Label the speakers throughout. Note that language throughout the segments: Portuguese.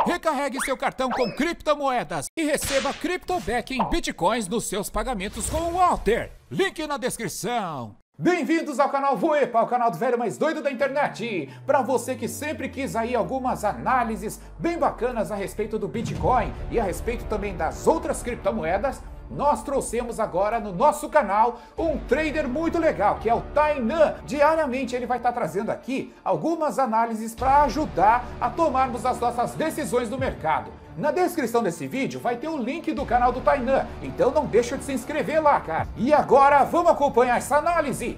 Speaker 1: Recarregue seu cartão com criptomoedas e receba CryptoBack em bitcoins nos seus pagamentos com o Walter. Link na descrição. Bem-vindos ao canal Voepa, o canal do velho mais doido da internet. Para você que sempre quis aí algumas análises bem bacanas a respeito do Bitcoin e a respeito também das outras criptomoedas, nós trouxemos agora no nosso canal um trader muito legal, que é o Tainan. Diariamente ele vai estar trazendo aqui algumas análises para ajudar a tomarmos as nossas decisões no mercado. Na descrição desse vídeo vai ter o link do canal do Tainan, então não deixa de se inscrever lá, cara. E agora vamos acompanhar essa análise.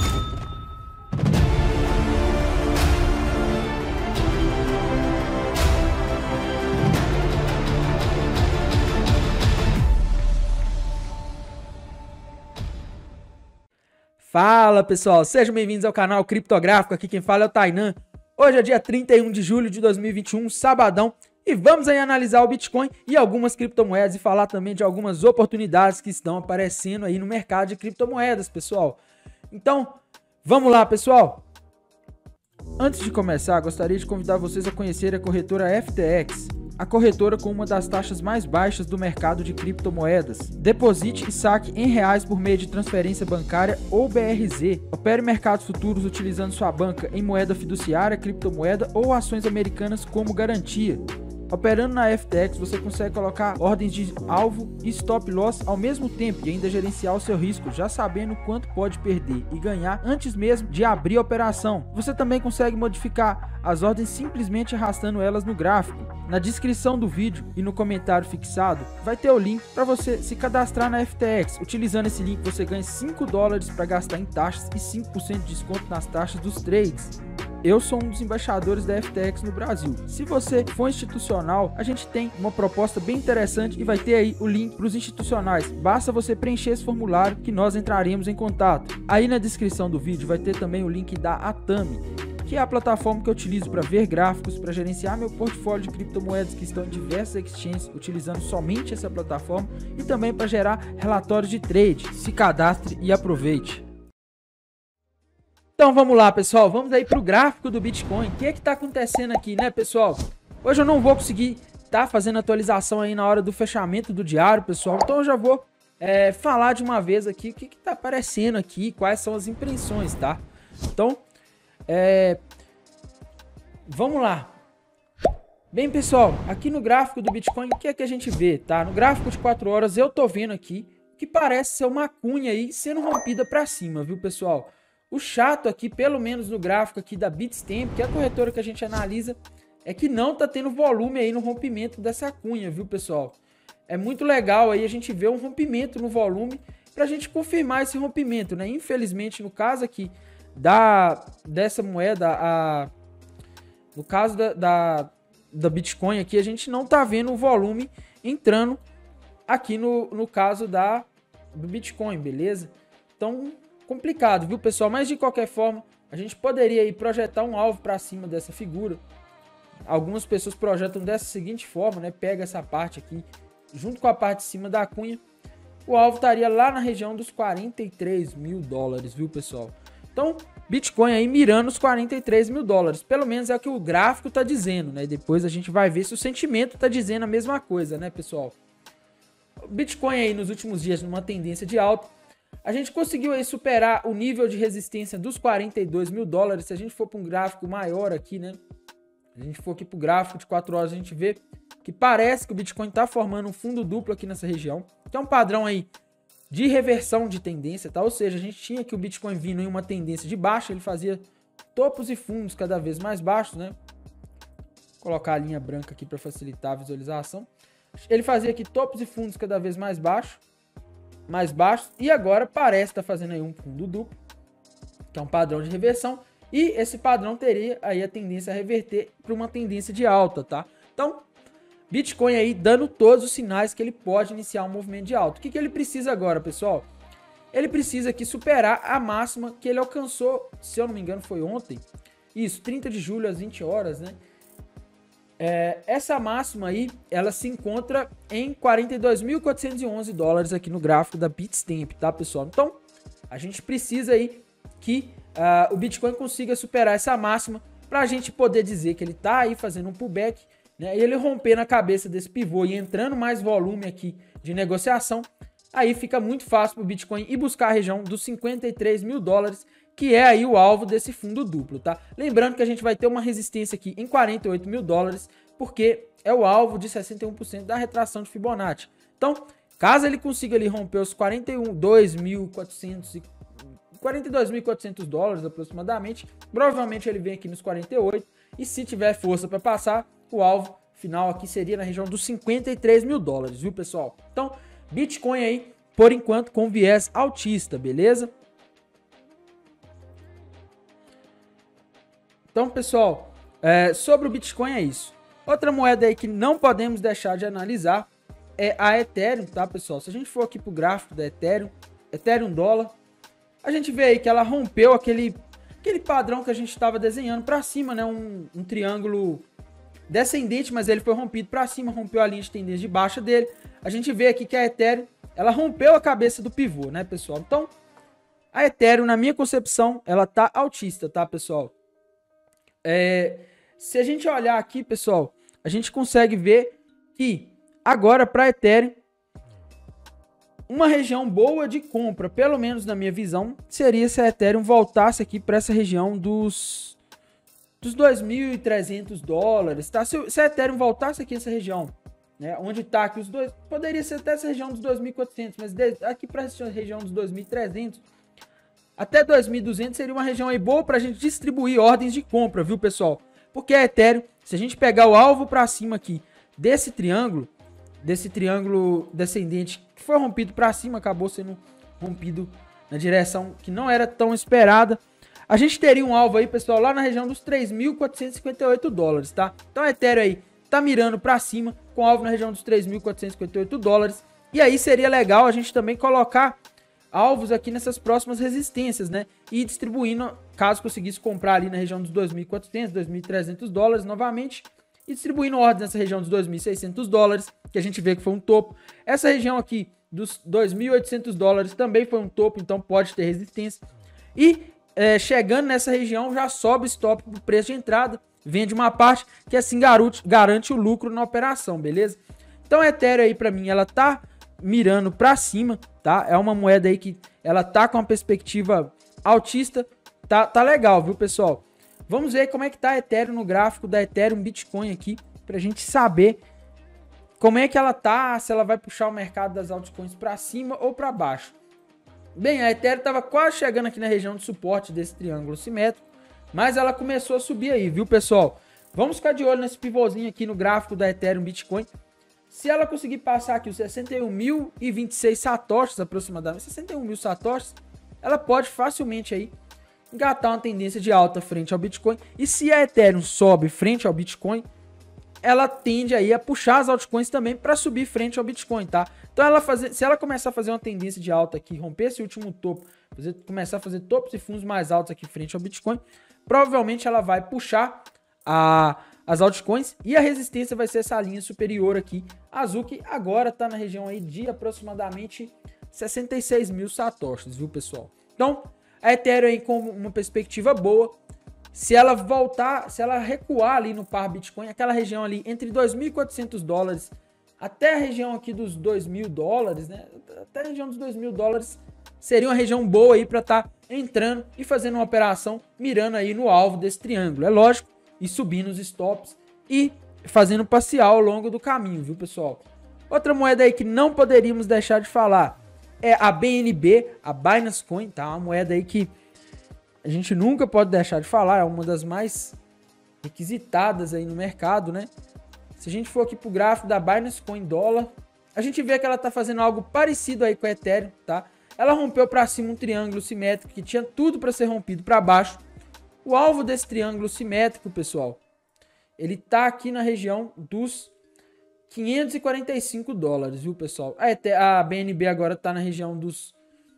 Speaker 2: Fala pessoal, sejam bem-vindos ao canal Criptográfico, aqui quem fala é o Tainan. Hoje é dia 31 de julho de 2021, sabadão, e vamos aí analisar o Bitcoin e algumas criptomoedas e falar também de algumas oportunidades que estão aparecendo aí no mercado de criptomoedas, pessoal. Então, vamos lá, pessoal. Antes de começar, gostaria de convidar vocês a conhecer a corretora FTX, a corretora com uma das taxas mais baixas do mercado de criptomoedas. Deposite e saque em reais por meio de transferência bancária ou BRZ. Opere mercados futuros utilizando sua banca em moeda fiduciária, criptomoeda ou ações americanas como garantia. Operando na FTX, você consegue colocar ordens de alvo e stop loss ao mesmo tempo e ainda gerenciar o seu risco, já sabendo quanto pode perder e ganhar antes mesmo de abrir a operação. Você também consegue modificar as ordens simplesmente arrastando elas no gráfico. Na descrição do vídeo e no comentário fixado vai ter o link para você se cadastrar na FTX. Utilizando esse link você ganha $5 para gastar em taxas e 5% de desconto nas taxas dos trades. Eu sou um dos embaixadores da FTX no Brasil. Se você for institucional, a gente tem uma proposta bem interessante e vai ter aí o link para os institucionais. Basta você preencher esse formulário que nós entraremos em contato. Aí na descrição do vídeo vai ter também o link da Atami, que é a plataforma que eu utilizo para ver gráficos, para gerenciar meu portfólio de criptomoedas que estão em diversas exchanges, utilizando somente essa plataforma, e também para gerar relatórios de trade. Se cadastre e aproveite. Então vamos lá, pessoal, vamos aí para o gráfico do Bitcoin. O que é que está acontecendo aqui, né, pessoal? Hoje eu não vou conseguir estar fazendo atualização aí na hora do fechamento do diário, pessoal, então eu já vou falar de uma vez aqui o que está aparecendo aqui, quais são as impressões, tá? Então, vamos lá. Bem, pessoal, aqui no gráfico do Bitcoin, o que é que a gente vê, tá? No gráfico de 4 horas eu tô vendo aqui que parece ser uma cunha aí sendo rompida para cima, viu, pessoal? O chato aqui, pelo menos no gráfico aqui da Bitstamp, que é a corretora que a gente analisa, é que não tá tendo volume aí no rompimento dessa cunha, viu, pessoal? É muito legal aí a gente ver um rompimento no volume pra gente confirmar esse rompimento, né? Infelizmente, no caso aqui dessa moeda, no caso da Bitcoin aqui, a gente não tá vendo o volume entrando aqui no caso do Bitcoin, beleza? Então, complicado, viu, pessoal? Mas de qualquer forma, a gente poderia aí projetar um alvo para cima dessa figura. Algumas pessoas projetam dessa seguinte forma, né? Pega essa parte aqui, junto com a parte de cima da cunha, o alvo estaria lá na região dos $43 mil, viu, pessoal? Então, Bitcoin aí mirando os $43 mil, pelo menos é o que o gráfico tá dizendo, né? Depois a gente vai ver se o sentimento tá dizendo a mesma coisa, né, pessoal? O Bitcoin aí nos últimos dias numa tendência de alta. A gente conseguiu aí superar o nível de resistência dos $42 mil. Se a gente for para um gráfico maior aqui, né? A gente for aqui para o gráfico de 4 horas, a gente vê que parece que o Bitcoin está formando um fundo duplo aqui nessa região, que é um padrão aí de reversão de tendência, tá? Ou seja, a gente tinha que o Bitcoin vindo em uma tendência de baixa, ele fazia topos e fundos cada vez mais baixos, né? Vou colocar a linha branca aqui para facilitar a visualização. Ele fazia aqui topos e fundos cada vez mais baixos, e agora parece estar fazendo aí um fundo duplo, que é um padrão de reversão, e esse padrão teria aí a tendência a reverter para uma tendência de alta, tá? Então, Bitcoin aí dando todos os sinais que ele pode iniciar um movimento de alta. O que ele precisa agora, pessoal? Ele precisa aqui superar a máxima que ele alcançou, se eu não me engano foi ontem, isso, 30 de julho às 20 horas, né? Essa máxima aí, ela se encontra em $42.411 aqui no gráfico da Bitstamp, tá, pessoal? Então, a gente precisa aí que o Bitcoin consiga superar essa máxima para a gente poder dizer que ele tá aí fazendo um pullback né, e ele romper na cabeça desse pivô e entrando mais volume aqui de negociação, aí fica muito fácil para o Bitcoin ir buscar a região dos 53 mil dólares, que é aí o alvo desse fundo duplo, tá? Lembrando que a gente vai ter uma resistência aqui em 48 mil dólares, porque é o alvo de 61% da retração de Fibonacci. Então, caso ele consiga ali romper os 42.400 dólares aproximadamente, provavelmente ele vem aqui nos 48, e se tiver força para passar, o alvo final aqui seria na região dos 53 mil dólares, viu, pessoal? Então, Bitcoin aí, por enquanto, com viés altista, beleza? Então, pessoal, sobre o Bitcoin é isso. Outra moeda aí que não podemos deixar de analisar é a Ethereum, tá, pessoal? Se a gente for aqui pro gráfico da Ethereum dólar, a gente vê aí que ela rompeu aquele padrão que a gente estava desenhando para cima, né? Um triângulo descendente, mas ele foi rompido para cima, rompeu a linha de tendência de baixa dele. A gente vê aqui que a Ethereum, ela rompeu a cabeça do pivô, né, pessoal? Então, a Ethereum, na minha concepção, ela tá altista, tá, pessoal? Se a gente olhar aqui, pessoal, a gente consegue ver que agora para Ethereum, uma região boa de compra, pelo menos na minha visão, seria se a Ethereum voltasse aqui para essa região dos 2.300 dólares, tá? Se a Ethereum voltasse aqui nessa região, né, onde está aqui os dois, poderia ser até essa região dos 2.400, mas aqui para essa região dos 2.300 até 2.200 seria uma região aí boa para a gente distribuir ordens de compra, viu, pessoal? Porque a Ethereum, se a gente pegar o alvo para cima aqui desse triângulo descendente que foi rompido para cima, acabou sendo rompido na direção que não era tão esperada, a gente teria um alvo aí, pessoal, lá na região dos 3.458 dólares, tá? Então a Ethereum aí tá mirando para cima, com alvo na região dos 3.458 dólares, e aí seria legal a gente também colocar alvos aqui nessas próximas resistências, né? E distribuindo, caso conseguisse comprar ali na região dos 2.400, 2.300 dólares novamente, e distribuindo ordens nessa região dos 2.600 dólares, que a gente vê que foi um topo. Essa região aqui dos 2.800 dólares também foi um topo, então pode ter resistência. E chegando nessa região, já sobe o stop pro preço de entrada, vende uma parte, que assim garante o lucro na operação, beleza? Então a Ethereum aí pra mim, ela tá mirando para cima, tá? É uma moeda aí que ela tá com uma perspectiva altista, tá legal, viu, pessoal? Vamos ver como é que tá a Ethereum no gráfico da Ethereum Bitcoin aqui, pra gente saber como é que ela tá, se ela vai puxar o mercado das altcoins para cima ou para baixo. Bem, a Ethereum tava quase chegando aqui na região de suporte desse triângulo simétrico, mas ela começou a subir aí, viu, pessoal? Vamos ficar de olho nesse pivôzinho aqui no gráfico da Ethereum Bitcoin. Se ela conseguir passar aqui os 61.026 satoshis aproximadamente, 61 mil satoshis, ela pode facilmente aí engatar uma tendência de alta frente ao Bitcoin. E se a Ethereum sobe frente ao Bitcoin, ela tende aí a puxar as altcoins também para subir frente ao Bitcoin, tá? Então se ela começar a fazer uma tendência de alta aqui, romper esse último topo, começar a fazer topos e fundos mais altos aqui frente ao Bitcoin, provavelmente ela vai puxar as altcoins e a resistência vai ser essa linha superior aqui, azul, que agora está na região aí de aproximadamente 66 mil satoshis, viu, pessoal? Então, a Ethereum aí com uma perspectiva boa, se ela recuar ali no par Bitcoin, aquela região ali entre 2.400 dólares até a região aqui dos 2.000 dólares, né? Até a região dos 2.000 dólares seria uma região boa aí para estar entrando e fazendo uma operação mirando aí no alvo desse triângulo. É lógico, e subindo os stops e fazendo parcial ao longo do caminho, viu, pessoal? Outra moeda aí que não poderíamos deixar de falar é a BNB, a Binance Coin, tá? Uma moeda aí que a gente nunca pode deixar de falar, é uma das mais requisitadas aí no mercado, né? Se a gente for aqui pro gráfico da Binance Coin dólar, a gente vê que ela tá fazendo algo parecido aí com a Ethereum, tá? Ela rompeu para cima um triângulo simétrico que tinha tudo para ser rompido para baixo. O alvo desse triângulo simétrico, pessoal, ele tá aqui na região dos 545 dólares, viu, pessoal? A BNB agora tá na região dos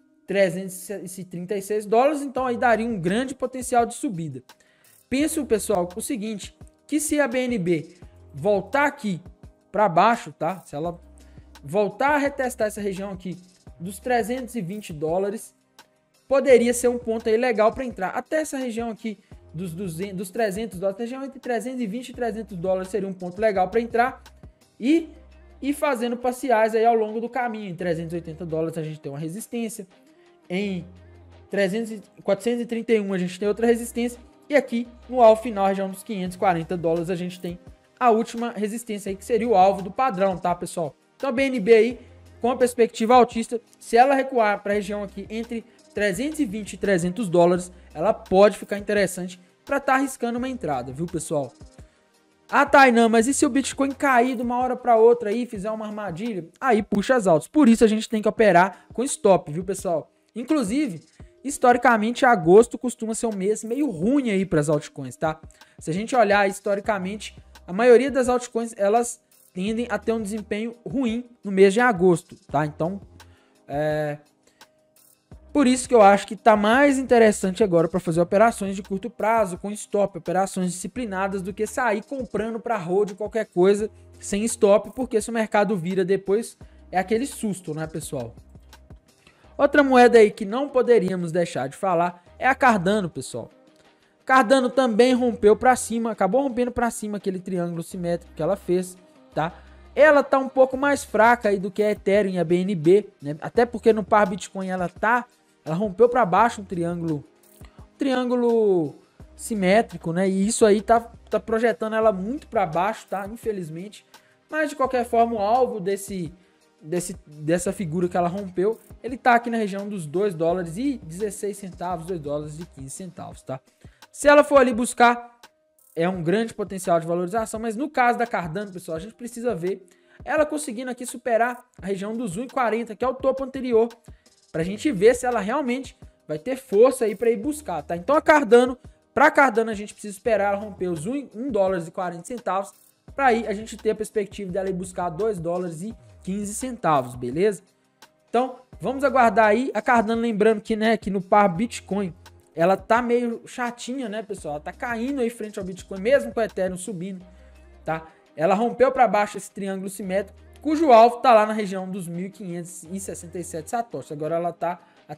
Speaker 2: 336 dólares, então aí daria um grande potencial de subida. Penso, pessoal, o seguinte, que se a BNB voltar aqui para baixo, tá? Se ela voltar a retestar essa região aqui dos 320 dólares, poderia ser um ponto aí legal para entrar. Até essa região aqui dos 300 dólares, região entre 320 e 300 dólares seria um ponto legal para entrar e fazendo parciais aí ao longo do caminho. Em 380 dólares a gente tem uma resistência, em 431 a gente tem outra resistência e aqui no alvo final, região dos 540 dólares, a gente tem a última resistência aí, que seria o alvo do padrão, tá, pessoal? Então a BNB aí, com a perspectiva altista, se ela recuar para a região aqui entre 320 e 300 dólares, ela pode ficar interessante para estar arriscando uma entrada, viu, pessoal? Ah, Tainan, mas e se o Bitcoin cair de uma hora para outra aí, fizer uma armadilha? Aí puxa as altas. Por isso a gente tem que operar com stop, viu, pessoal? Inclusive, historicamente, agosto costuma ser um mês meio ruim aí para as altcoins, tá? Se a gente olhar historicamente, a maioria das altcoins, elas tendem a ter um desempenho ruim no mês de agosto, tá? Então, por isso que eu acho que tá mais interessante agora para fazer operações de curto prazo, com stop, operações disciplinadas, do que sair comprando para hold qualquer coisa sem stop, porque se o mercado vira depois, é aquele susto, né, pessoal? Outra moeda aí que não poderíamos deixar de falar é a Cardano, pessoal. Cardano também rompeu para cima, acabou rompendo para cima aquele triângulo simétrico que ela fez, tá? Ela tá um pouco mais fraca aí do que a Ethereum e a BNB, né? Até porque no par Bitcoin ela rompeu para baixo um triângulo simétrico, né? E isso aí tá projetando ela muito para baixo, tá? Infelizmente. Mas de qualquer forma, o alvo dessa figura que ela rompeu, ele tá aqui na região dos 2 dólares e 16 centavos, 2 dólares e 15 centavos, tá? Se ela for ali buscar, é um grande potencial de valorização, mas no caso da Cardano, pessoal, a gente precisa ver ela conseguindo aqui superar a região dos 1,40, que é o topo anterior, pra gente ver se ela realmente vai ter força aí para ir buscar, tá? Então pra Cardano a gente precisa esperar ela romper os 1 dólares e 40 centavos, para aí a gente ter a perspectiva dela ir buscar 2 dólares e 15 centavos, beleza? Então, vamos aguardar aí a Cardano, lembrando que, né, que no par Bitcoin ela tá meio chatinha, né, pessoal? Ela tá caindo aí frente ao Bitcoin, mesmo com o Ethereum subindo, tá? Ela rompeu para baixo esse triângulo simétrico, cujo alvo tá lá na região dos 1.567 satoshis. Agora ela tá a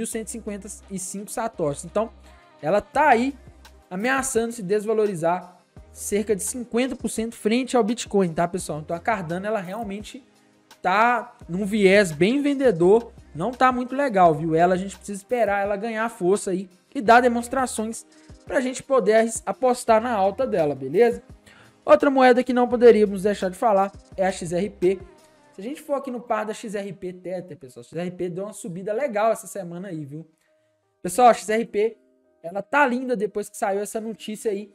Speaker 2: 3.155 satoshis. Então, ela tá aí ameaçando se desvalorizar cerca de 50% frente ao Bitcoin, tá, pessoal? Então, a Cardano, ela realmente tá num viés bem vendedor, não tá muito legal, viu? A gente precisa esperar ela ganhar força aí e dar demonstrações pra gente poder apostar na alta dela, beleza? Outra moeda que não poderíamos deixar de falar é a XRP. Se a gente for aqui no par da XRP Tether, pessoal, a XRP deu uma subida legal essa semana aí, viu? Pessoal, a XRP, ela tá linda depois que saiu essa notícia aí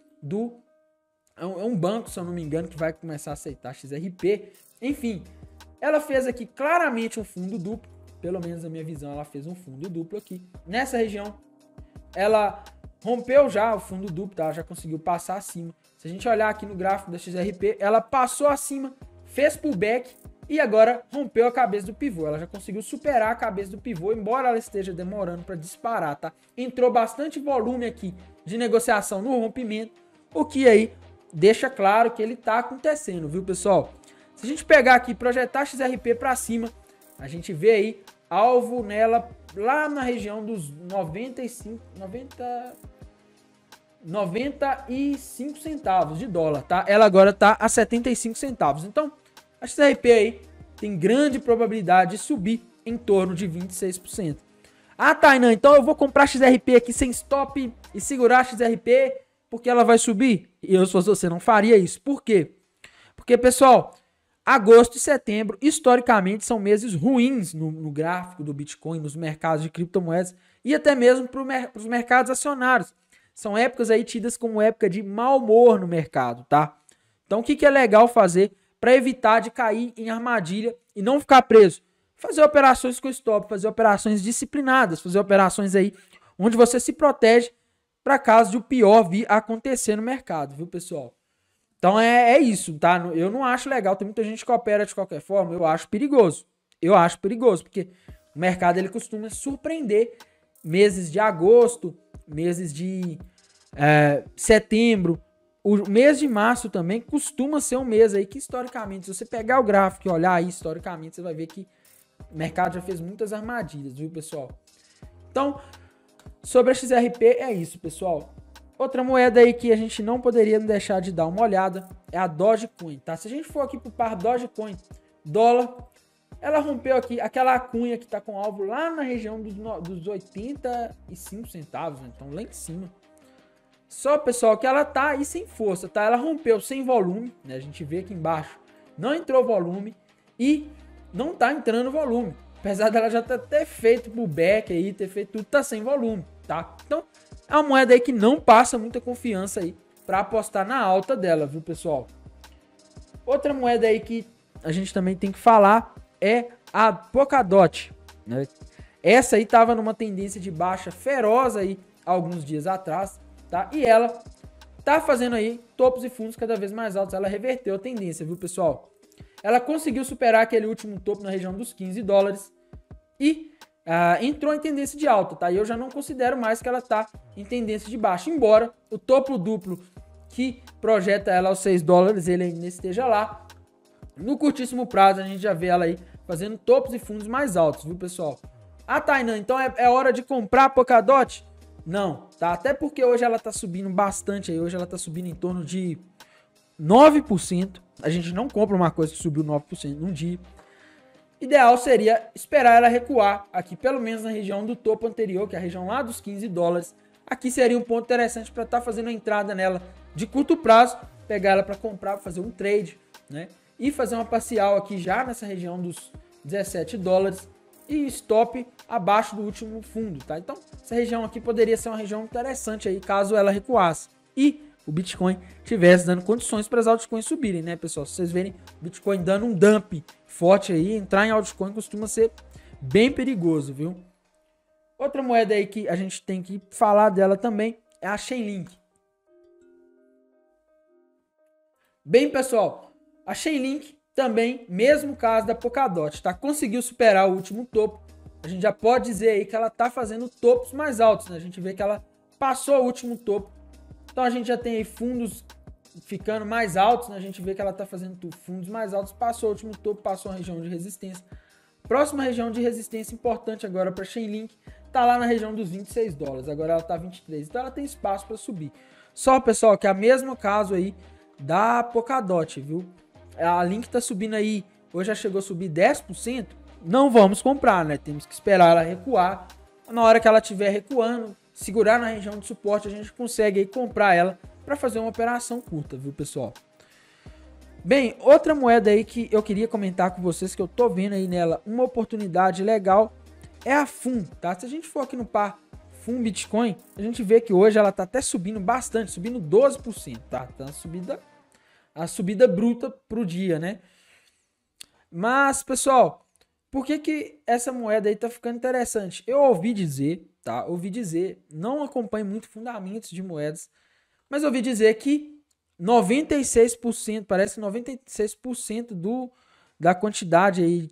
Speaker 2: é um banco, se eu não me engano, que vai começar a aceitar a XRP. Enfim, ela fez aqui claramente um fundo duplo, pelo menos na minha visão ela fez um fundo duplo aqui. Nessa região, ela rompeu já o fundo duplo, tá? Ela já conseguiu passar acima. Se a gente olhar aqui no gráfico da XRP, ela passou acima, fez pullback e agora rompeu a cabeça do pivô. Ela já conseguiu superar a cabeça do pivô, embora ela esteja demorando para disparar, tá? Entrou bastante volume aqui de negociação no rompimento, o que aí deixa claro que ele tá acontecendo, viu, pessoal? Se a gente pegar aqui e projetar a XRP para cima, a gente vê aí alvo nela lá na região dos 95 centavos de dólar, tá? Ela agora tá a 75 centavos. Então, a XRP aí tem grande probabilidade de subir em torno de 26%. Ah, Tainan, então eu vou comprar XRP aqui sem stop e segurar a XRP porque ela vai subir? E eu, se fosse você, não faria isso. Por quê? Porque, pessoal, agosto e setembro, historicamente, são meses ruins no gráfico do Bitcoin, nos mercados de criptomoedas e até mesmo para os mercados acionários. São épocas aí tidas como época de mau humor no mercado, tá? Então, o que é legal fazer para evitar de cair em armadilha e não ficar preso? Fazer operações com stop, fazer operações disciplinadas, fazer operações aí onde você se protege para caso de o pior vir a acontecer no mercado, viu, pessoal? Então é isso, tá? Eu não acho legal, tem muita gente que opera de qualquer forma, eu acho perigoso. Eu acho perigoso, porque o mercado ele costuma surpreender meses de agosto, meses de setembro, o mês de março também costuma ser um mês aí que historicamente, se você pegar o gráfico e olhar aí historicamente, você vai ver que o mercado já fez muitas armadilhas, viu, pessoal? Então, sobre a XRP é isso, pessoal. Outra moeda aí que a gente não poderia deixar de dar uma olhada é a Dogecoin, tá? Se a gente for aqui pro par Dogecoin, dólar, ela rompeu aqui aquela cunha que tá com alvo lá na região dos 85 centavos, né? Então lá em cima. Só, pessoal, que ela tá aí sem força, tá? Ela rompeu sem volume, né? A gente vê aqui embaixo, não entrou volume e não tá entrando volume. Apesar dela já ter feito pullback aí, ter feito tudo, tá sem volume, tá? Então, é uma moeda aí que não passa muita confiança aí para apostar na alta dela, viu, pessoal? Outra moeda aí que a gente também tem que falar é a Polkadot, né? Essa aí tava numa tendência de baixa feroz aí alguns dias atrás, tá? E ela tá fazendo aí topos e fundos cada vez mais altos. Ela reverteu a tendência, viu, pessoal? Ela conseguiu superar aquele último topo na região dos 15 dólares e entrou em tendência de alta, tá? E eu já não considero mais que ela tá em tendência de baixa, embora o topo duplo que projeta ela aos 6 dólares, ele ainda esteja lá. No curtíssimo prazo, a gente já vê ela aí fazendo topos e fundos mais altos, viu, pessoal? Ah, Tainan, então é hora de comprar a Polkadot? Não, tá? Até porque hoje ela tá subindo bastante aí, hoje ela tá subindo em torno de 9%. A gente não compra uma coisa que subiu 9% num dia. Ideal seria esperar ela recuar aqui, pelo menos na região do topo anterior, que é a região lá dos 15 dólares. Aqui seria um ponto interessante para estar fazendo a entrada nela de curto prazo, pegar ela para comprar, fazer um trade, né? E fazer uma parcial aqui já nessa região dos 17 dólares e stop abaixo do último fundo, tá? Então, essa região aqui poderia ser uma região interessante aí, caso ela recuasse. E o Bitcoin tivesse dando condições para as altcoins subirem, né, pessoal? Se vocês verem o Bitcoin dando um dump forte aí, entrar em altcoin costuma ser bem perigoso, viu? Outra moeda aí que a gente tem que falar dela também é a Chainlink. Bem, pessoal, a Chainlink também, mesmo caso da Polkadot, tá? Conseguiu superar o último topo. A gente já pode dizer aí que ela tá fazendo topos mais altos, né? A gente vê que ela passou o último topo. Então a gente já tem aí fundos ficando mais altos, né? A gente vê que ela tá fazendo fundos mais altos, passou o último topo, passou a região de resistência. Próxima região de resistência importante agora para Chainlink tá lá na região dos 26 dólares. Agora ela tá 23, então ela tem espaço para subir. Só, pessoal, que é o mesmo caso aí da Polkadot, viu? A Link tá subindo aí, hoje já chegou a subir 10%. Não vamos comprar, né? Temos que esperar ela recuar. Na hora que ela estiver recuando, segurar na região de suporte, a gente consegue aí comprar ela para fazer uma operação curta, viu, pessoal? Bem, outra moeda aí que eu queria comentar com vocês, que eu tô vendo aí nela uma oportunidade legal, é a FUN, tá? Se a gente for aqui no par FUN Bitcoin, a gente vê que hoje ela tá até subindo bastante, subindo 12%, tá? Tá a subida bruta pro dia, né? Mas, pessoal, por que essa moeda aí tá ficando interessante? Eu ouvi dizer, tá? Ouvi dizer, não acompanho muito fundamentos de moedas, mas ouvi dizer que 96%, parece que 96% da quantidade aí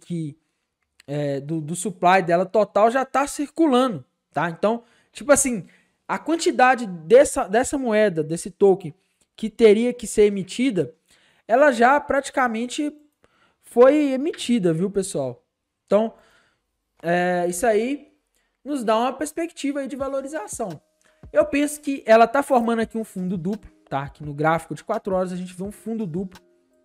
Speaker 2: do supply dela total já tá circulando, tá? Então, tipo assim, a quantidade dessa moeda, desse token que teria que ser emitida, ela já praticamente foi emitida, viu, pessoal? Então, isso aí nos dá uma perspectiva aí de valorização. Eu penso que ela tá formando aqui um fundo duplo, tá? Aqui no gráfico de 4 horas a gente vê um fundo duplo.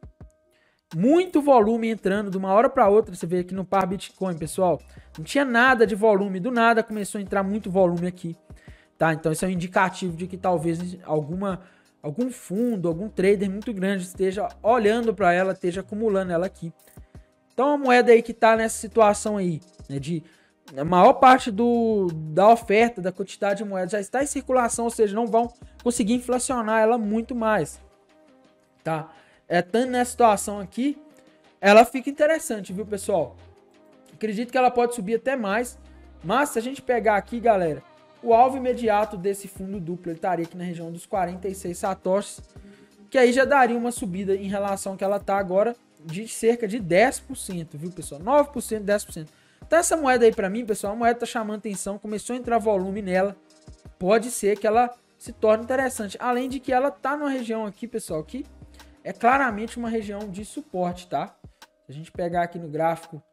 Speaker 2: Muito volume entrando de uma hora para outra. Você vê aqui no par Bitcoin, pessoal. Não tinha nada de volume. Do nada começou a entrar muito volume aqui, tá? Então isso é um indicativo de que talvez algum fundo, algum trader muito grande esteja olhando para ela, esteja acumulando ela aqui. Então a moeda aí que tá nessa situação aí, né, de a maior parte da oferta, da quantidade de moedas já está em circulação, ou seja, não vão conseguir inflacionar ela muito mais, tá? Estando nessa situação aqui, ela fica interessante, viu, pessoal? Acredito que ela pode subir até mais, mas se a gente pegar aqui, galera, o alvo imediato desse fundo duplo, ele estaria aqui na região dos 46 satoshis, que aí já daria uma subida em relação ao que ela tá agora de cerca de 10%, viu, pessoal? 9%, 10%. Então essa moeda aí pra mim, pessoal, a moeda tá chamando atenção, começou a entrar volume nela, pode ser que ela se torne interessante. Além de que ela tá numa região aqui, pessoal, que é claramente uma região de suporte, tá? Se a gente pegar aqui no gráfico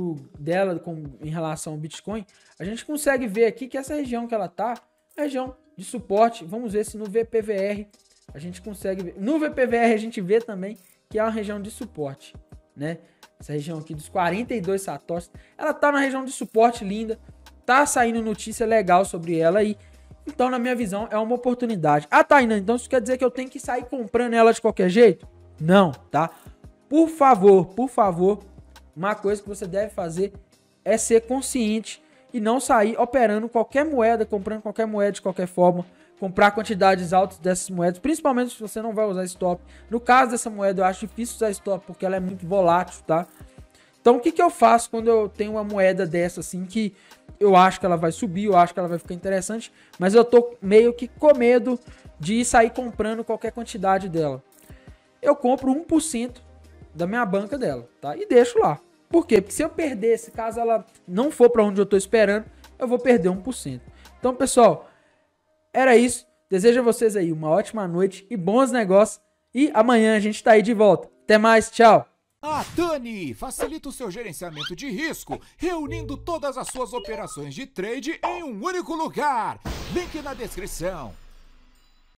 Speaker 2: dela em relação ao Bitcoin, a gente consegue ver aqui que essa região que ela tá é a região de suporte. Vamos ver se no VPVR a gente consegue ver. No VPVR a gente vê também que é uma região de suporte, né? Essa região aqui dos 42 satoshis, ela tá na região de suporte linda, tá saindo notícia legal sobre ela aí. Então, na minha visão, é uma oportunidade. Ah, Tainan, então isso quer dizer que eu tenho que sair comprando ela de qualquer jeito? Não, tá? Por favor, uma coisa que você deve fazer é ser consciente e não sair operando qualquer moeda, comprando qualquer moeda de qualquer forma, comprar quantidades altas dessas moedas, principalmente se você não vai usar stop. No caso dessa moeda, eu acho difícil usar stop porque ela é muito volátil, tá? Então, o que eu faço quando eu tenho uma moeda dessa, assim, que eu acho que ela vai subir, eu acho que ela vai ficar interessante, mas eu tô meio que com medo de sair comprando qualquer quantidade dela. Eu compro 1% da minha banca dela, tá? E deixo lá. Por quê? Porque se eu perder, se caso ela não for para onde eu tô esperando, eu vou perder 1%. Então, pessoal, era isso. Desejo a vocês aí uma ótima noite e bons negócios. E amanhã a gente tá aí de volta. Até mais, tchau!
Speaker 1: A Tani facilita o seu gerenciamento de risco, reunindo todas as suas operações de trade em um único lugar. Link na descrição.